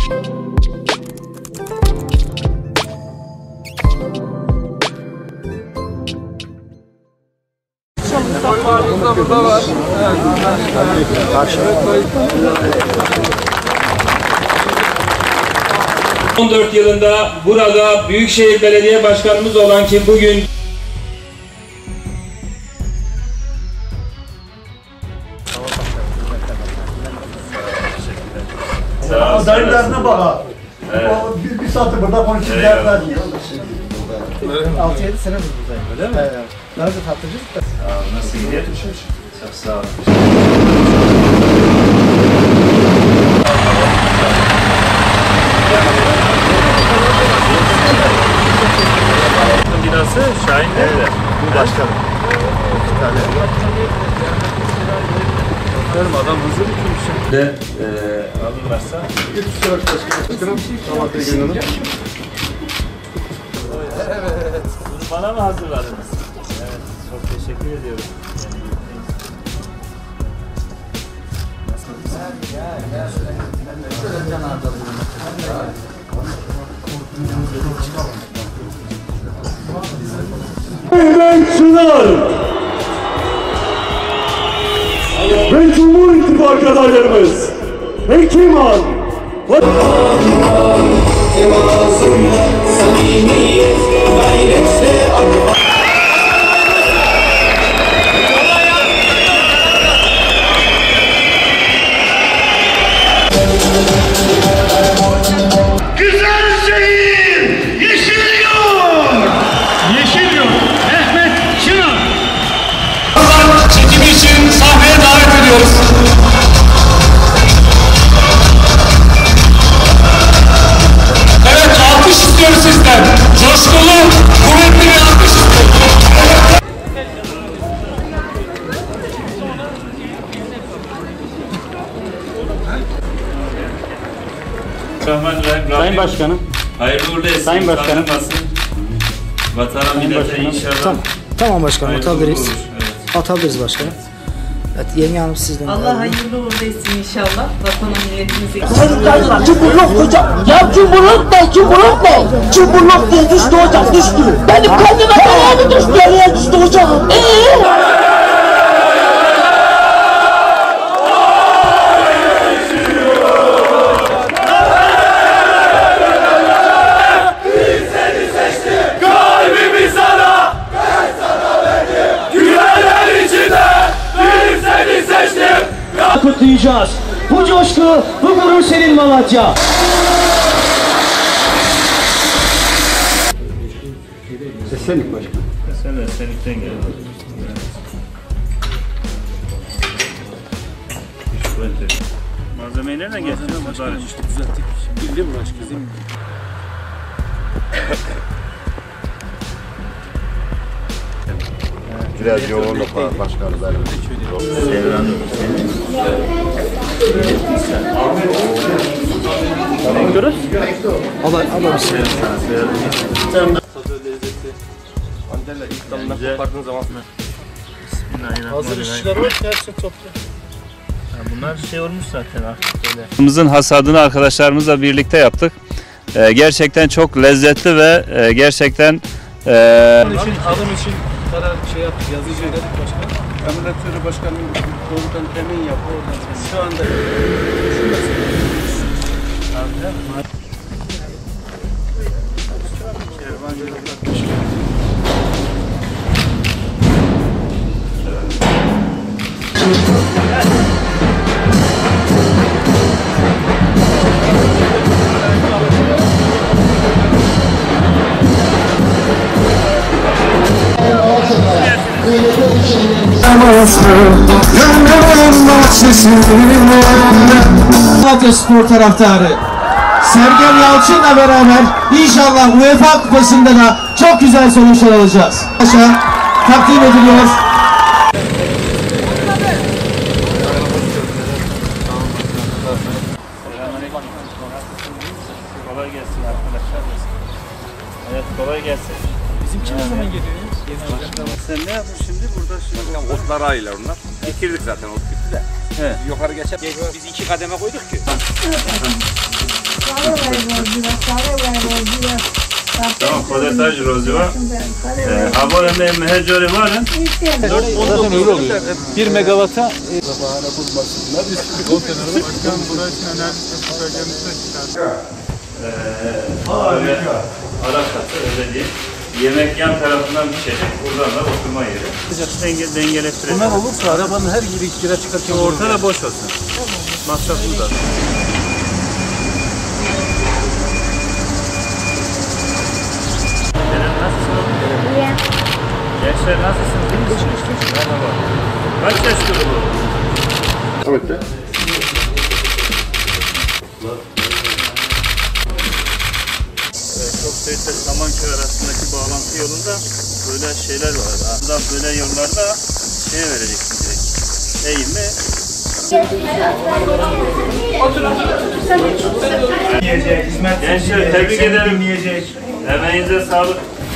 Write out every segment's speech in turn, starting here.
Burada var. Evet. 14 yılında burada Büyükşehir Belediye Başkanımız olan kim bugün Adaylarına bak. Evet. Bir saat burada konuşacaklar. 6-7 sene buradayım, öyle mi? Evet. Daha önce tatlıcılık da. nasıl gidiyor? Çok sağ olun. Binası Şahin nerede? Bu başkanım. İki tane. Bakıyorum adam hızlı bitirmiş. De alırlarsa. Evet. Bunu bana mı hazırladınız? Evet. Çok teşekkür ediyorum. Ben Çınar ve Cumhur İttifakı adaylarımız Hekiman Evet, alkış istiyoruz sizden. Coşkulu, kuvvetli bir alkış istiyoruz. Sayın Başkanım. Hayırlı uğurlu etsin. Sayın Başkanım. Vatana millete inşallah. Tamam başkanım, atabiliriz. Evet. Atabiliriz başkanım. Evet, yenge hanım sizden. Allah hayırlı uğurlu etsin inşallah. Vatana milletimize. Cumhurluk hocam. Ya Cumhurluk ne? Cumhurluk ne? Cumhurluk diye düştü hocam, düştü. Benim kendime nereye mi düştü? Nereye düştü hocam? kutlayacağız. Bu coşku, bu gurur senin Malatya. Esenlik başkanım. Sen de Esenlik'ten geldin. Malzemeyi nereden getirdin? Başkanım işte düzelttik. Bildim mi başkanım? Biraz yoğunluk var başkanım. Bekliyoruz. Allah bir şey. Mandela ilk dalından kopardığın zaman. Hazır işçiler var, hepsini topla. Bunlar şey olmuş zaten artık böyle. Hasadını arkadaşlarımızla birlikte yaptık. Gerçekten çok lezzetli ve gerçekten Alım için karar şey yaptık, yazıcı ödedik başkanım. Emniyetleri başkanım doğrudan temin yaptı oradan. Şu anda Malatya Spor taraftarı Sergen Yalçın'la beraber inşallah UEFA Kupası'nda da çok güzel sonuçlar alacağız. Takdim ediliyor. kolay gelsin arkadaşlar. Evet, kolay gelsin. bizimki ne zaman geliyor? Sen ne yapıyorsun şimdi burada? Şimdi otlar aylar onlar. Bitirdik zaten, ot bitti de. He. Yukarı geçip biz 2 kademe koyduk ki. Tamam, podestaj roziva. Havole me mehecori varın. Zaten öyle oluyor. 1 megawata Böyle ara katı öyle değil. Yemek yan tarafından pişecek. Buradan da oturma yeri. Dengelettirecek. bunlar olursa arabanın her gire çıkarken Ortada boş olsun. masraflı da. Gençler nasılsınız? İyi misiniz? Merhaba. Kaç yaşlı bu? Evet de. Çok Söğütle Samanköy arasındaki bağlantı yolunda böyle şeyler var. Aslında böyle yollarda şeye vereceksin direkt. Eğimi. Gençler tebrik ederim. Emeğinize sağlık.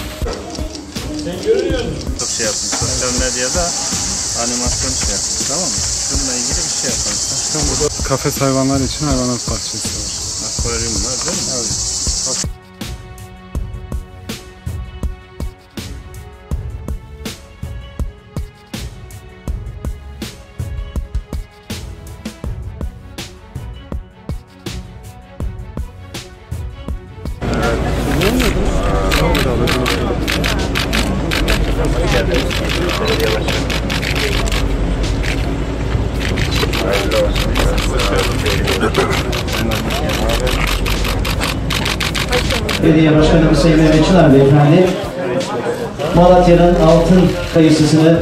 Çok şey yapın. Sosyal medyada animasyon şey yapın. Tamam mı? Şununla ilgili bir şey yapın. Kafes hayvanlar için hayvanat bahçesi var. Akvaryum var değil mi? Evet. Belediye Başkanımız Sayın Mehmet Çınar Beyefendi, Malatya'nın altın kayısısını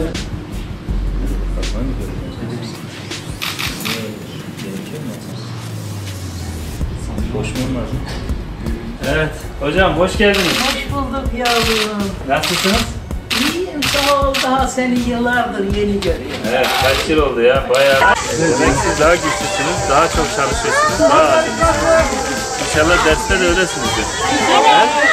Evet, hocam hoş geldiniz. Hoş bulduk yavrum. Nasılsınız? İyiyim sağ ol. Daha seni yıllardır yeni görüyorum. Evet, kaç yıl oldu ya? Bayağı. Demek siz daha güçlüsünüz, daha çok çalışıyorsunuz, daha azimlisiniz. İnşallah derste de öylesinizdir. Evet.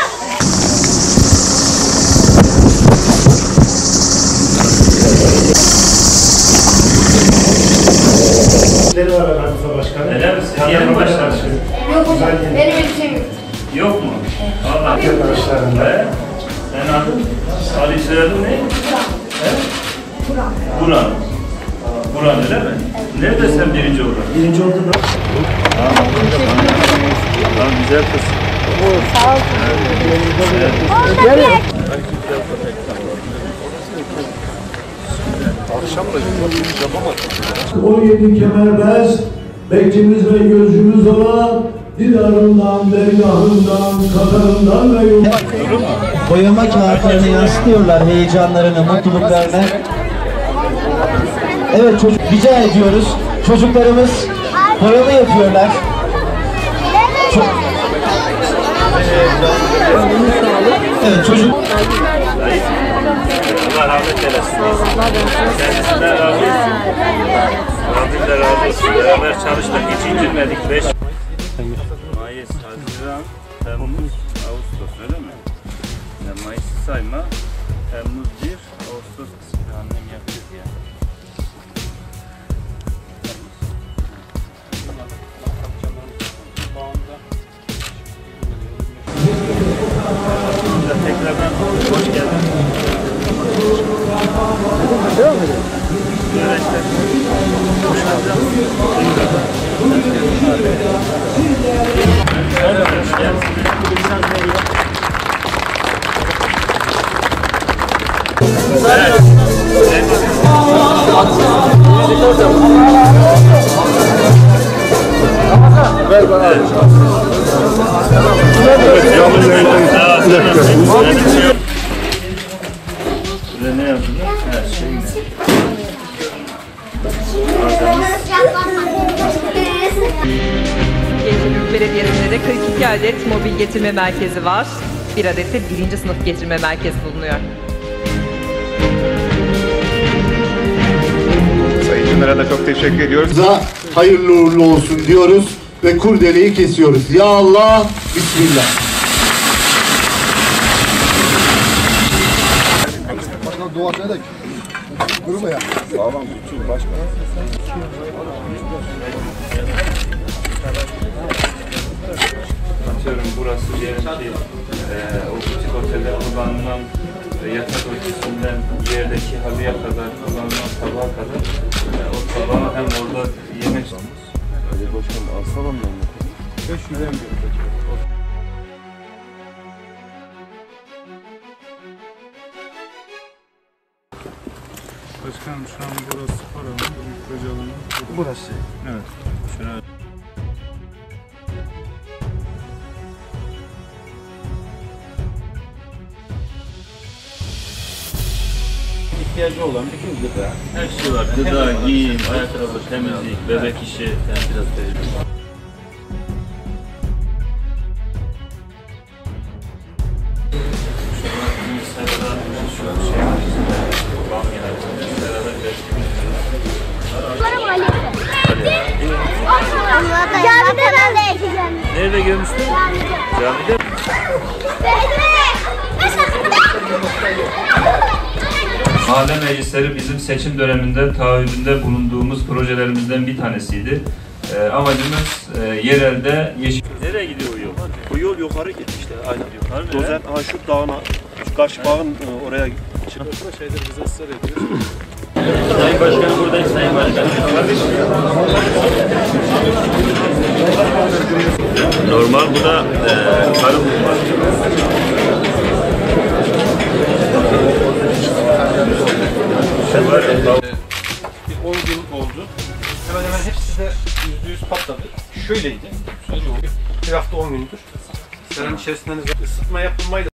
Var aramızda başkanım. Öyle mi? Siz yeni mi başladınız? Yok hocam, benim elbisem yok. Yok mu? Allah. Arkadaşlarımla. Sen adın? Ali soyadın ne? Burak. Buran. Buran öyle mi? Nerede sen birinci oldun? Birinci oldu mu? Tamam, güzel kız. Sağ ol. Akşam da yapamadım. 17 kemerbez, bekçimiz ve gözcümüz olan Didarından, dergahından, kadarından ve yolundan. boyama kağıtlarını yansıtıyorlar, heyecanlarını, mutluluklarını. Evet, rica ediyoruz. Çocuklarımız boyama yapıyorlar. Evet, çocuk. Allah rahmet eylesin. Kendisinden razı olsun. Rabbim de razı olsun. Beraber çalıştık, hiç indirmedik. 5 Mayıs, Haziran, Temmuz, Ağustos öyle mi? Yani Mayıs'ı sayma. Temmuz 1, Ağustos kısmı. Annem yapıyor ya. Tekrardan hoş geldin. Devam edelim. Öğrenciler. Hoş Ver bana. Burada ne yapılır? Her şey ne? Gezgin Belediyesi'nde de 42 adet mobil getirme merkezi var. Bir adet de 1. sınıf getirme merkezi bulunuyor. Sayın Çınar'a da çok teşekkür ediyoruz. Hayırlı uğurlu olsun diyoruz ve kurdeleyi kesiyoruz. Ya Allah, Bismillah. Başkan dua ederek. Durma ya. Tamam, başkan. diyelim ki o butik otelde kullanılan yatak örtüsünden yerdeki halıya kadar kullanılan tabağa kadar o tabağı hem orada yemek olmuş. Öyle başkanım alsana mı? 500'e mi? Başkanım şu an burası spor alanı, büyük proje alanı. Burası. Evet. Şöyle. İhtiyacı olan bütün gıda. Her şey var. Gıda, giyim, ayakkabı, temizlik, bebek işi. Ben biraz tecrübe. Camide ben de ekeceğim. Nerede görmüştün? Camide. Mahalle meclisleri bizim seçim döneminde taahhüdünde bulunduğumuz projelerimizden bir tanesiydi. Amacımız yerelde yeşil... Nereye gidiyor o yol? Bu yol yukarı gitti işte aynen. Yukarı Dozen şu dağına, şu karşı bağın oraya çıkıyor. Şeyler bize ısrar ediyor. Sayın Başkanım buradayız Sayın Başkanım. Normal bu da tarım var. Bir 10 gün oldu. Hemen hemen hepsi de %100 patladı. Şöyleydi. Bir hafta 10 gündür. Senin içerisinde ısıtma yapılmayla